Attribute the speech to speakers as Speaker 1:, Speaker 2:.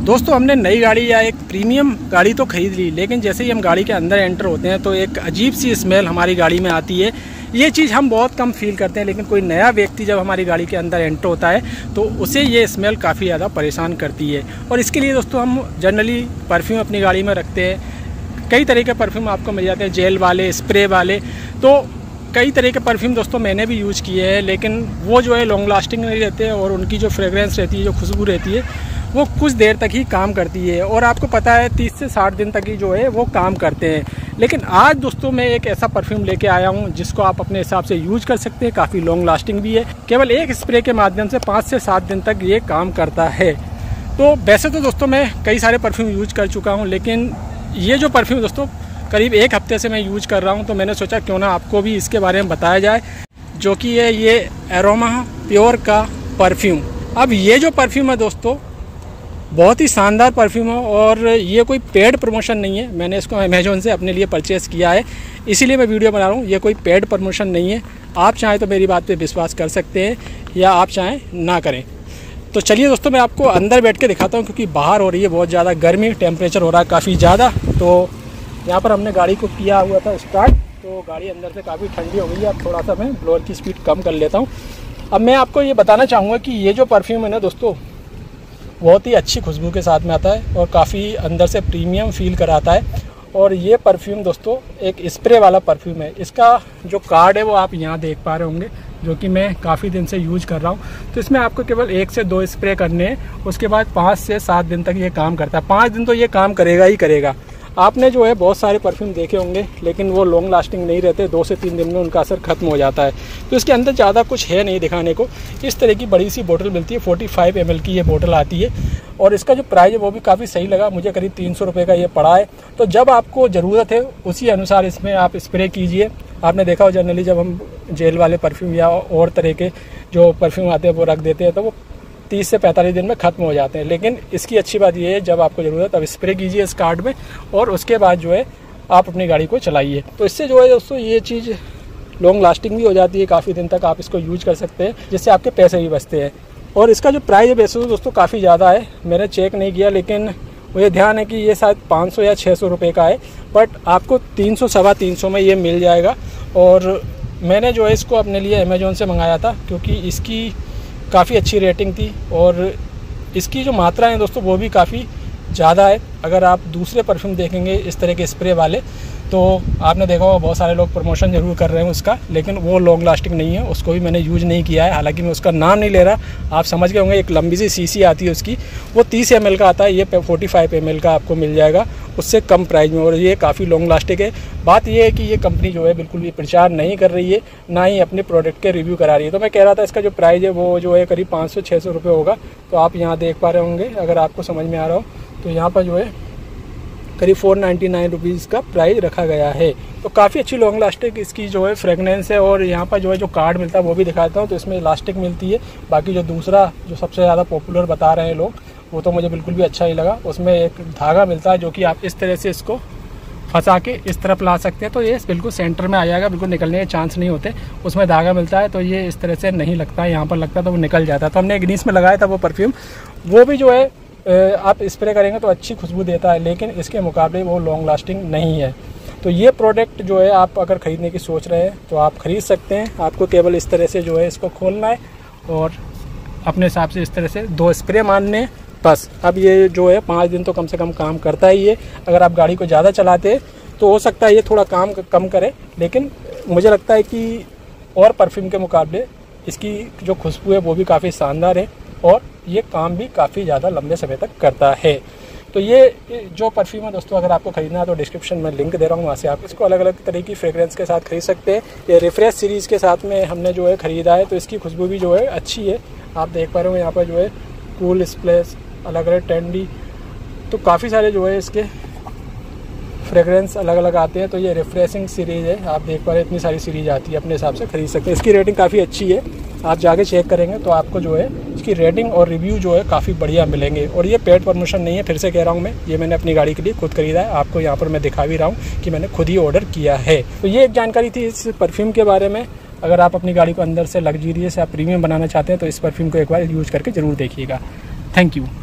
Speaker 1: दोस्तों हमने नई गाड़ी या एक प्रीमियम गाड़ी तो खरीद ली, लेकिन जैसे ही हम गाड़ी के अंदर एंटर होते हैं तो एक अजीब सी स्मेल हमारी गाड़ी में आती है। ये चीज़ हम बहुत कम फील करते हैं, लेकिन कोई नया व्यक्ति जब हमारी गाड़ी के अंदर एंटर होता है तो उसे ये स्मेल काफ़ी ज़्यादा परेशान करती है। और इसके लिए दोस्तों हम जनरली परफ्यूम अपनी गाड़ी में रखते हैं। कई तरह के परफ्यूम आपको मिल जाते हैं, जेल वाले, स्प्रे वाले। तो कई तरह के परफ्यूम दोस्तों मैंने भी यूज़ किए हैं, लेकिन वो जो है लॉन्ग लास्टिंग नहीं रहते और उनकी जो फ्रेगरेंस रहती है, जो खुशबू रहती है, वो कुछ देर तक ही काम करती है। और आपको पता है 30 से 60 दिन तक ही जो है वो काम करते हैं। लेकिन आज दोस्तों मैं एक ऐसा परफ्यूम लेके आया हूँ जिसको आप अपने हिसाब से यूज कर सकते हैं। काफ़ी लॉन्ग लास्टिंग भी है, केवल एक स्प्रे के माध्यम से 5 से 7 दिन तक ये काम करता है। तो वैसे तो दोस्तों मैं कई सारे परफ्यूम यूज कर चुका हूँ, लेकिन ये जो परफ्यूम दोस्तों करीब एक हफ्ते से मैं यूज कर रहा हूँ, तो मैंने सोचा क्यों ना आपको भी इसके बारे में बताया जाए, जो कि है ये एरोमा प्योर का परफ्यूम। अब ये जो परफ्यूम है दोस्तों बहुत ही शानदार परफ्यूम है और ये कोई पेड प्रमोशन नहीं है। मैंने इसको अमेज़ॉन से अपने लिए परचेज़ किया है, इसीलिए मैं वीडियो बना रहा हूँ। ये कोई पेड प्रमोशन नहीं है। आप चाहें तो मेरी बात पे विश्वास कर सकते हैं या आप चाहें ना करें। तो चलिए दोस्तों मैं आपको अंदर बैठ के दिखाता हूँ, क्योंकि बाहर हो रही है बहुत ज़्यादा गर्मी, टेम्परेचर हो रहा है काफ़ी ज़्यादा। तो यहाँ पर हमने गाड़ी को किया हुआ था स्टार्ट, तो गाड़ी अंदर से काफ़ी ठंडी हो गई है। अब थोड़ा सा मैं ब्लोअर की स्पीड कम कर लेता हूँ। अब मैं आपको ये बताना चाहूँगा कि ये जो परफ्यूम है ना दोस्तों, बहुत ही अच्छी खुशबू के साथ में आता है और काफ़ी अंदर से प्रीमियम फील कराता है। और ये परफ्यूम दोस्तों एक स्प्रे वाला परफ्यूम है। इसका जो कार्ड है वो आप यहाँ देख पा रहे होंगे, जो कि मैं काफ़ी दिन से यूज कर रहा हूँ। तो इसमें आपको केवल 1 से 2 स्प्रे करने हैं, उसके बाद 5 से 7 दिन तक ये काम करता है। 5 दिन तो ये काम करेगा ही करेगा। आपने जो है बहुत सारे परफ्यूम देखे होंगे, लेकिन वो लॉन्ग लास्टिंग नहीं रहते, 2 से 3 दिन में उनका असर खत्म हो जाता है। तो इसके अंदर ज़्यादा कुछ है नहीं दिखाने को। इस तरह की बड़ी सी बोतल मिलती है, 45 ml की ये बोतल आती है। और इसका जो प्राइस है वो भी काफ़ी सही लगा मुझे, करीब 300 रुपये का ये पड़ा है। तो जब आपको ज़रूरत है उसी अनुसार इसमें आप स्प्रे कीजिए। आपने देखा हो जनरली जब हम जेल वाले परफ्यूम या और तरह के जो परफ्यूम आते हैं वो रख देते हैं तो वो 30 से 45 दिन में ख़त्म हो जाते हैं। लेकिन इसकी अच्छी बात ये है, जब आपको ज़रूरत अब स्प्रे कीजिए इस कार्ड में और उसके बाद जो है आप अपनी गाड़ी को चलाइए। तो इससे जो है दोस्तों ये चीज़ लॉन्ग लास्टिंग भी हो जाती है, काफ़ी दिन तक आप इसको यूज कर सकते हैं, जिससे आपके पैसे भी बचते हैं। और इसका जो प्राइस है वैसे तो दोस्तों काफ़ी ज़्यादा है, मैंने चेक नहीं किया, लेकिन मुझे ध्यान है कि ये शायद 500 या 600 रुपये का है। बट आपको 300 सवा 300 में ये मिल जाएगा। और मैंने जो है इसको अपने लिए अमेज़ॉन से मंगाया था, क्योंकि इसकी काफ़ी अच्छी रेटिंग थी और इसकी जो मात्रा है दोस्तों वो भी काफ़ी ज़्यादा है। अगर आप दूसरे परफ्यूम देखेंगे इस तरह के स्प्रे वाले, तो आपने देखा होगा बहुत सारे लोग प्रमोशन जरूर कर रहे हैं उसका, लेकिन वो लॉन्ग लास्टिंग नहीं है। उसको भी मैंने यूज नहीं किया है, हालांकि मैं उसका नाम नहीं ले रहा। आप समझ गए होंगे, एक लंबी सी शीशी आती है उसकी, वो 30 ml का आता है। ये 45 ml का आपको मिल जाएगा उससे कम प्राइस में, और ये काफ़ी लॉन्ग लास्टिंग है। बात ये है कि ये कंपनी जो है बिल्कुल भी प्रचार नहीं कर रही है, ना ही अपने प्रोडक्ट के रिव्यू करा रही है। तो मैं कह रहा था इसका जो प्राइस है वो जो है करीब 500-600 रुपये होगा। तो आप यहाँ देख पा रहे होंगे, अगर आपको समझ में आ रहा हो तो यहाँ पर जो है करीब 499 रुपीज़ का प्राइस रखा गया है। तो काफ़ी अच्छी लॉन्ग लास्टिक इसकी जो है फ्रेगनेंस है। और यहाँ पर जो है जो कार्ड मिलता है वो भी दिखाता हूँ, तो इसमें इलास्टिक मिलती है। बाकी जो दूसरा जो सबसे ज़्यादा पॉपुलर बता रहे हैं लोग, वो तो मुझे बिल्कुल भी अच्छा ही लगा। उसमें एक धागा मिलता है जो कि आप इस तरह से इसको फंसा के इस तरफ ला सकते हैं, तो ये बिल्कुल सेंटर में आ जाएगा, बिल्कुल निकलने के चांस नहीं होते। उसमें धागा मिलता है तो ये इस तरह से नहीं लगता है, यहाँ पर लगता है तो वो निकल जाता है। तो हमने ग्रीस में लगाया था वो परफ्यूम, वो भी जो है आप स्प्रे करेंगे तो अच्छी खुशबू देता है, लेकिन इसके मुकाबले वो लॉन्ग लास्टिंग नहीं है। तो ये प्रोडक्ट जो है आप अगर ख़रीदने की सोच रहे हैं तो आप ख़रीद सकते हैं। आपको केवल इस तरह से जो है इसको खोलना है और अपने हिसाब से इस तरह से 2 स्प्रे मारने बस। अब ये जो है 5 दिन तो कम से कम काम करता ही है। अगर आप गाड़ी को ज़्यादा चलाते हैं तो हो सकता है ये थोड़ा काम कम करे, लेकिन मुझे लगता है कि और परफ्यूम के मुकाबले इसकी जो खुशबू है वो भी काफ़ी शानदार है और ये काम भी काफ़ी ज़्यादा लंबे समय तक करता है। तो ये जो परफ्यूम है दोस्तों, अगर आपको खरीदना है तो डिस्क्रिप्शन में लिंक दे रहा हूँ, वहाँ से आप इसको अलग अलग तरह की फ्रेग्रेंस के साथ खरीद सकते हैं। ये रिफ्रेश सीरीज़ के साथ में हमने जो है ख़रीदा है, तो इसकी खुशबू भी जो है अच्छी है। आप देख पा रहे हो यहाँ पर जो है कूल स्प्लेश, अलग अलग टेंडी, तो काफ़ी सारे जो है इसके फ्रेग्रेंस अलग अलग आते हैं। तो ये रिफ्रेशिंग सीरीज़ है, आप देख पा रहे हैं इतनी सारी सीरीज़ आती है, अपने हिसाब से खरीद सकते हैं। इसकी रेटिंग काफ़ी अच्छी है, आप जाके चेक करेंगे तो आपको जो है इसकी रेटिंग और रिव्यू जो है काफ़ी बढ़िया मिलेंगे। और ये पेड प्रमोशन नहीं है, फिर से कह रहा हूँ मैं, ये मैंने अपनी गाड़ी के लिए खुद खरीदा है। आपको यहाँ पर मैं दिखा भी रहा हूँ कि मैंने खुद ही ऑर्डर किया है। तो ये एक जानकारी थी इस परफ्यूम के बारे में। अगर आप अपनी गाड़ी को अंदर से लग्जरियस या प्रीमियम बनाना चाहते हैं तो इस परफ्यूम को एक बार यूज़ करके ज़रूर देखिएगा। Thank you.